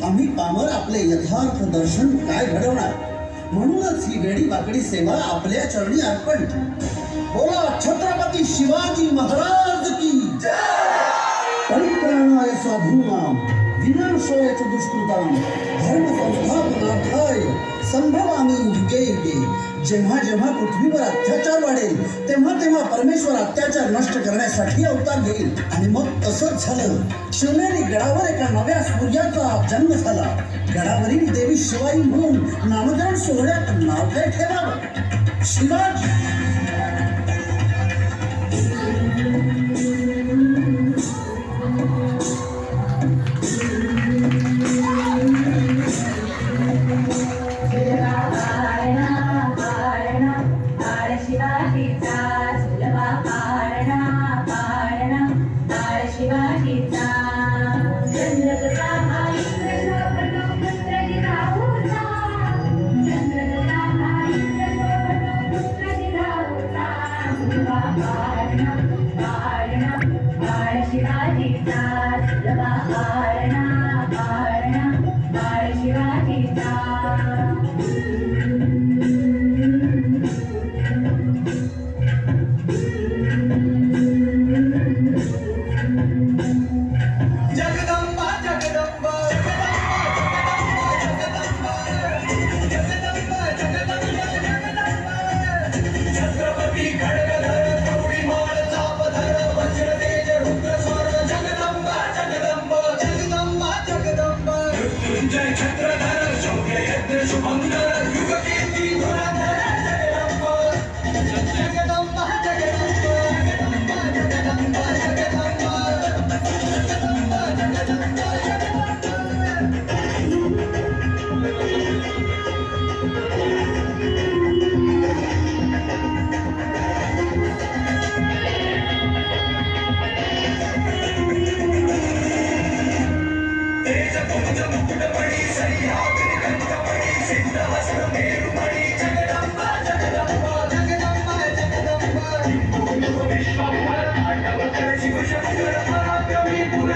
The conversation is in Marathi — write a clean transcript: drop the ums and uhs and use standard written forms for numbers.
आम्ही पामर आपले यथार्थ दर्शन काय घडवणार? म्हणूनच ही वेडी वाकडी सेवा आपल्या चरणी अर्पण. बोला छत्रपती शिवाजी महाराज की परित्राणाय साधूनां विनाशाय च दुष्कृतां धर्म संस्थापनार्थाय संभवामि युगे युगे. जेव्हा जेव्हा पृथ्वीवर अत्याचार वाढेल तेव्हा तेव्हा परमेश्वर अत्याचार नष्ट करण्यासाठी अवतार घेईल. आणि मग तसंच झालं. शिवनेरी गडावर एका नव्या सूर्याचा जन्म झाला. गडावरील देवी शिवाई म्हणून नामकरण सोहळ्यात नाव काय ठेवावं? शिवाजी. शिवशंकर पराक्रमी